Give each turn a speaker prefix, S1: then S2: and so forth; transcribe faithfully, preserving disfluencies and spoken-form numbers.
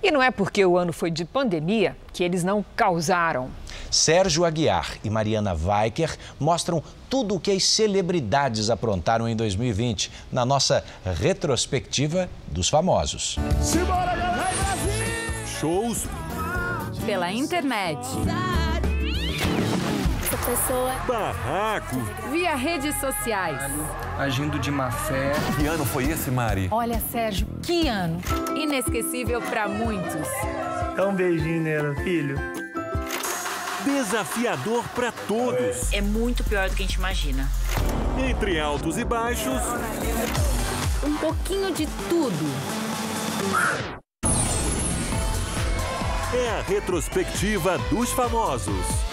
S1: E não é porque o ano foi de pandemia que eles não causaram.
S2: Sérgio Aguiar e Mariana Weicker mostram tudo o que as celebridades aprontaram em dois mil e vinte, na nossa retrospectiva dos famosos.
S3: Simbora, galera! Brasil!
S4: Shows
S5: pela internet,
S6: essa pessoa,
S4: barraco,
S5: via redes sociais,
S7: agindo de má fé.
S4: Que ano foi esse, Mari?
S5: Olha, Sérgio, que ano! Inesquecível para muitos.
S3: Dá um beijinho nela, filho.
S4: Desafiador para todos.
S8: É muito pior do que a gente imagina.
S4: Entre altos e baixos,
S5: Um pouquinho de tudo.
S4: é a retrospectiva dos famosos.